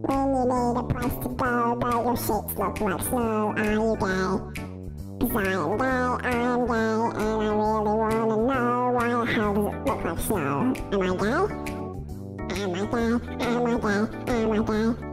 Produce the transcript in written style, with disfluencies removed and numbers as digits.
When you need a place to go, but your sheets look like snow, are you gay? 'Cause I am gay, and I really wanna know why the hell does it look like snow? Am I gay? Am I gay? Am I gay? Am I gay?